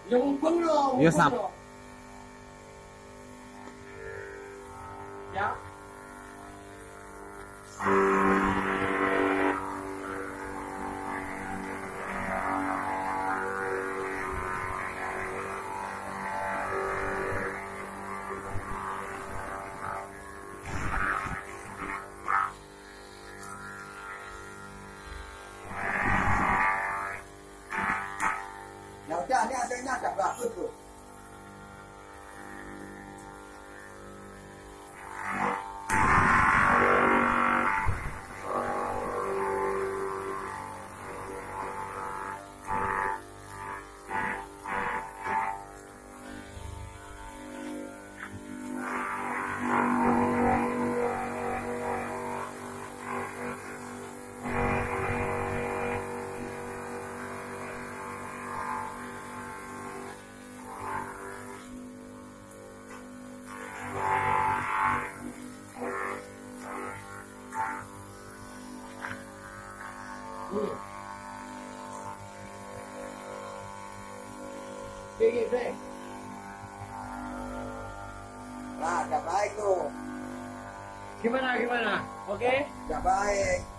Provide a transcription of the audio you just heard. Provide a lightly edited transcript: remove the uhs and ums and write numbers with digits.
Yung puno. Yusap. Ya. Ni adanya tak berapa tu. Okay, Frank. Nah, dah baik tu. Gimana? Okay? Dah baik.